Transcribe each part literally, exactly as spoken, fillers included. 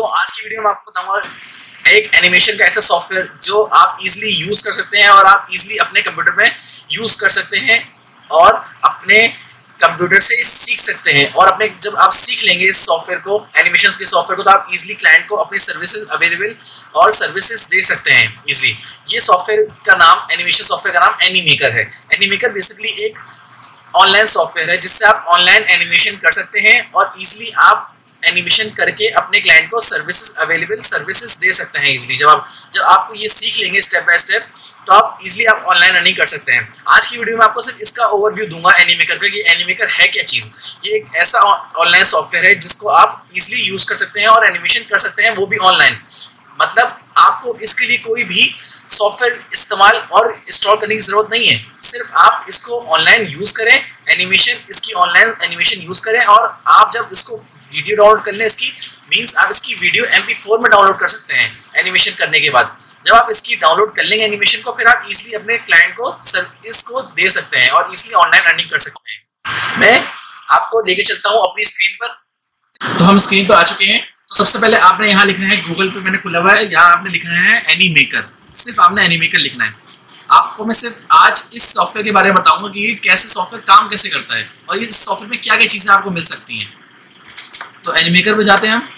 दोस्तों, आज की वीडियो में आपको बताऊंगा एक एनिमेशन का ऐसा सॉफ्टवेयर जो आप इजीली यूज कर सकते हैं और आप इजीली अपने कंप्यूटर में यूज कर सकते हैं और अपने कंप्यूटर से सीख सकते हैं। और अपने जब आप सीख लेंगे इस सॉफ्टवेयर को, एनिमेशन के सॉफ्टवेयर को, तो आप इजीली क्लाइंट को अपनी सर्विसेज अवेलेबल और सर्विसेज दे सकते हैं इजीली। ये सॉफ्टवेयर का नाम, एनिमेशन सॉफ्टवेयर का नाम एनीमेकर है। एनीमेकर बेसिकली एक ऑनलाइन सॉफ्टवेयर है जिससे आप ऑनलाइन एनिमेशन कर सकते हैं और इजीली आप एनिमेशन करके अपने क्लाइंट को सर्विसेज अवेलेबल सर्विसेज दे सकते हैं इजीली। जब आप जब आप ये सीख लेंगे स्टेप बाय स्टेप, तो आप इजीली आप ऑनलाइन अर्निंग कर सकते हैं। आज की वीडियो में आपको सिर्फ इसका ओवरव्यू दूंगा एनीमेकर का, कि एनीमेकर है क्या चीज़। ये एक ऐसा ऑनलाइन सॉफ्टवेयर है जिसको आप इजीली यूज कर सकते हैं और एनिमेशन कर सकते हैं, वो भी ऑनलाइन। मतलब आपको इसके लिए कोई भी सॉफ्टवेयर इस्तेमाल और इंस्टॉल करने की जरूरत नहीं है। सिर्फ आप इसको ऑनलाइन यूज करें, एनिमेशन इसकी ऑनलाइन एनिमेशन यूज करें, और आप जब इसको वीडियो डाउनलोड कर लें इसकी, मींस आप इसकी वीडियो एम पी फोर में डाउनलोड कर सकते हैं एनिमेशन करने के बाद। जब आप इसकी डाउनलोड कर लेंगे एनिमेशन को, फिर आप इजीली अपने क्लाइंट को सर्विस को दे सकते हैं और इजीली ऑनलाइन अर्निंग कर सकते हैं। मैं आपको लेके चलता हूँ अपनी स्क्रीन पर। तो हम स्क्रीन पर आ चुके हैं। तो सबसे पहले आपने यहाँ लिखना है, गूगल पे मैंने खुला हुआ है, यहाँ आपने लिखना है एनीमेकर। सिर्फ आपने एनीमेकर लिखना है। आपको मैं सिर्फ आज इस सॉफ्टवेयर के बारे में बताऊंगा कि ये कैसे सॉफ्टवेयर काम कैसे करता है और ये इस सॉफ्टवेयर में क्या क्या चीजें आपको मिल सकती हैं। तो एनीमेकर पे जाते हैं हम।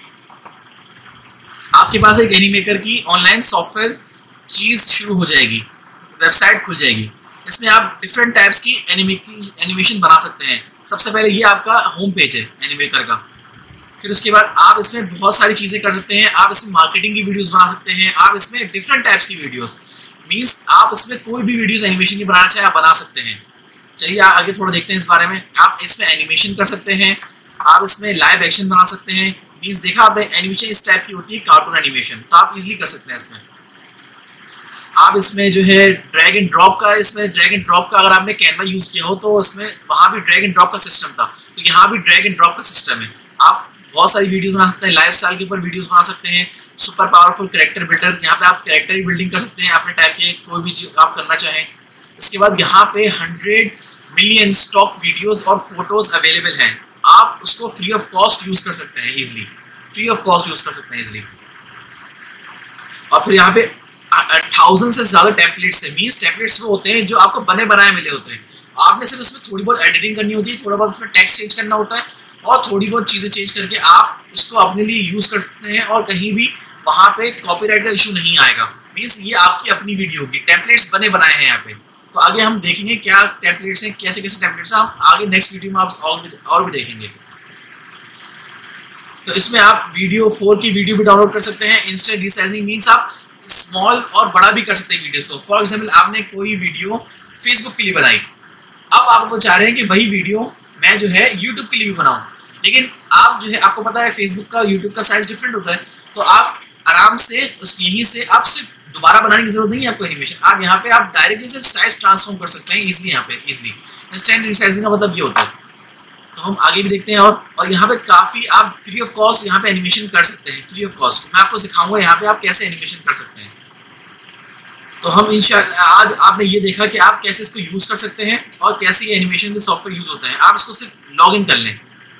आपके पास एक एनीमेकर की ऑनलाइन सॉफ्टवेयर चीज शुरू हो जाएगी, वेबसाइट खुल जाएगी। इसमें आप डिफरेंट टाइप्स की एनिमेशन बना सकते हैं। सबसे पहले ये आपका होम पेज है एनीमेकर का। फिर उसके बाद आप इसमें बहुत सारी चीज़ें कर सकते हैं। आप इसमें मार्केटिंग की वीडियोस बना सकते हैं। आप इसमें डिफरेंट टाइप्स की वीडियोस, मींस आप इसमें कोई भी वीडियोस एनिमेशन की बनाना चाहे आप बना सकते हैं। चलिए आगे थोड़ा देखते हैं इस बारे में। आप इसमें एनिमेशन कर सकते हैं, आप इसमें लाइव एक्शन बना सकते हैं। मींस देखा आपने, एनिमेशन इस टाइप की होती है कार्टून एनिमेशन, तो आप इजीली कर सकते हैं इसमें। आप इसमें जो है ड्रैग एंड ड्रॉप का, इसमें ड्रैग एंड ड्रॉप का अगर आपने कैनवा यूज़ किया हो तो उसमें वहाँ भी ड्रैग एंड ड्रॉप का सिस्टम था, तो यहाँ भी ड्रैग एंड ड्रॉप का सिस्टम है। आप बहुत सारी वीडियो बना सकते हैं, लाइफ स्टाइल के ऊपर वीडियोस बना सकते हैं। सुपर पावरफुल कैरेक्टर बिल्डर, यहाँ पे आप कैरेक्टर की बिल्डिंग कर सकते हैं अपने टाइप के, कोई भी चीज आप करना चाहें। इसके बाद यहाँ पे हंड्रेड मिलियन स्टॉक वीडियोस और फोटोज अवेलेबल हैं। आप उसको फ्री ऑफ कॉस्ट यूज कर सकते हैं easily, free of cost use कर सकते हैं इजिली। और फिर यहाँ पे थाउजेंड से ज्यादा टेम्पलेट्स है। मीन्स टेम्पलेट्स वो होते हैं जो आपको बने बनाए मिले होते हैं। आपने सिर्फ उसमें थोड़ी बहुत एडिटिंग करनी होती है, थोड़ा बहुत उसमें टेक्स्ट चेंज करना होता है और थोड़ी बहुत चीज़ें चेंज करके आप उसको अपने लिए यूज़ कर सकते हैं और कहीं भी वहाँ पे कॉपीराइट का इशू नहीं आएगा। मीन्स ये आपकी अपनी वीडियो होगी, टेम्पलेट्स बने बनाए हैं यहाँ पे। तो आगे हम देखेंगे क्या टेम्पलेट्स हैं, कैसे कैसे टेम्पलेट्स हैं, हम आगे नेक्स्ट वीडियो में आप और भी, और भी देखेंगे। तो इसमें आप वीडियो फोर की वीडियो भी डाउनलोड कर सकते हैं। इंस्टेंट रिसाइजिंग मीन्स आप स्मॉल और बड़ा भी कर सकते हैं वीडियो। तो फॉर एग्जाम्पल आपने कोई वीडियो फेसबुक के लिए बनाई, अब आपको चाह रहे हैं कि वही वीडियो मैं जो है यूट्यूब के लिए भी बनाऊँ, लेकिन आप जो है, आपको पता है फेसबुक का यूट्यूब का साइज डिफरेंट होता है। तो आप आराम से उस यहीं से आप सिर्फ दोबारा बनाने की जरूरत नहीं है आपको एनिमेशन। आप यहाँ पे आप डायरेक्टली सिर्फ साइज ट्रांसफॉर्म कर सकते हैं इजीली। यहाँ पे इजीली इंस्टेंट रिसाइजिंग का मतलब ये होता है। तो हम आगे भी देखते हैं। और और यहाँ पे काफ़ी आप फ्री ऑफ कॉस्ट यहाँ पे एनिमेशन कर सकते हैं, फ्री ऑफ कॉस्ट। मैं आपको सिखाऊंगा यहाँ पे आप कैसे एनिमेशन कर सकते हैं। तो हम इंशाल्लाह आज आपने ये देखा कि आप कैसे इसको यूज़ कर सकते हैं और कैसे ये एनिमेशन के सॉफ्टवेयर यूज़ होता है। आप इसको सिर्फ लॉग इन कर लें।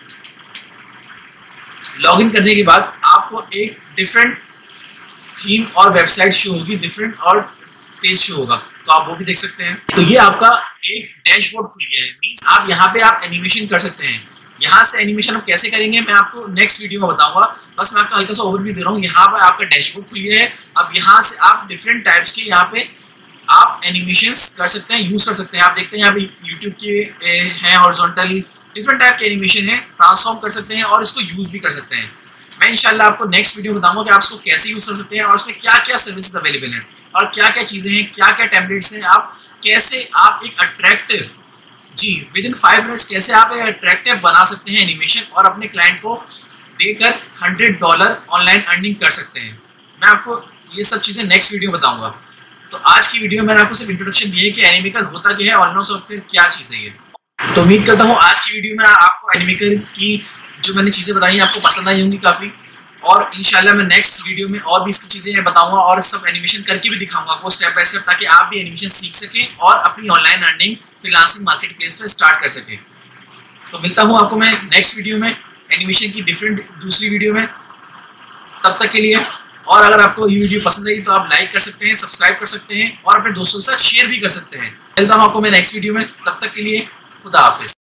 लॉगिन करने के बाद आपको एक डिफरेंट थीम और वेबसाइट शो होगी, डिफरेंट और पेज शो होगा, तो आप वो भी देख सकते हैं। तो ये आपका एक डैशबोर्ड खुल गया है। मींस आप यहाँ पे आप एनिमेशन कर सकते हैं। यहाँ से एनिमेशन आप कैसे करेंगे मैं आपको नेक्स्ट वीडियो में बताऊंगा, बस मैं आपको हल्का सा ओवरव्यू दे रहा हूँ। यहाँ पर आपका डैशबोर्ड खुल गया है। अब यहाँ से आप डिफरेंट टाइप्स के यहाँ पे आप एनिमेशंस कर सकते हैं, यूज कर सकते हैं। आप देखते हैं यहाँ पे यूट्यूब के हैं हॉरिजॉन्टल, डिफरेंट टाइप के एनिमेशन है, ट्रांसफॉर्म कर सकते हैं और इसको यूज भी कर सकते हैं। मैं इंशाल्लाह आपको नेक्स्ट वीडियो बताऊंगा कि आप इसको कैसे यूज कर सकते हैं और उसमें क्या क्या सर्विसेज अवेलेबल हैं और क्या क्या चीज़ें हैं, क्या क्या टेम्पलेट्स हैं। आप कैसे आप एक अट्रैक्टिव, जी विद इन फाइव मिनट्स कैसे आप एक अट्रैक्टिव बना सकते हैं एनिमेशन और अपने क्लाइंट को देकर हंड्रेड डॉलर ऑनलाइन अर्निंग कर सकते हैं। मैं आपको ये सब चीज़ें नेक्स्ट वीडियो में बताऊँगा। तो आज की वीडियो में मैंने आपको सिर्फ इंट्रोडक्शन दी है कि एनिमेकर होता क्या है, ऑनलाइन सॉफ्टवेयर क्या चीज़ है ये। तो उम्मीद करता हूँ आज की वीडियो में आपको एनिमेकर की जो मैंने चीज़ें बताई आपको पसंद आई होंगी काफ़ी। और इंशाल्लाह मैं नेक्स्ट वीडियो में और भी इसकी चीज़ें बताऊंगा और सब एनिमेशन करके भी दिखाऊंगा आपको स्टेप बाय स्टेप, ताकि आप भी एनिमेशन सीख सकें और अपनी online earning freelancing marketplace पर स्टार्ट कर सकें। तो मिलता हूँ आपको मैं नेक्स्ट वीडियो में एनिमेशन की डिफरेंट दूसरी वीडियो में। तब तक के लिए, और अगर आपको ये वीडियो पसंद आई तो आप लाइक कर सकते हैं, सब्सक्राइब कर सकते हैं और अपने दोस्तों के साथ शेयर भी कर सकते हैं। मिलता हूं आपको मैं नेक्स्ट वीडियो में, तब तक के लिए खुदा हाफिज।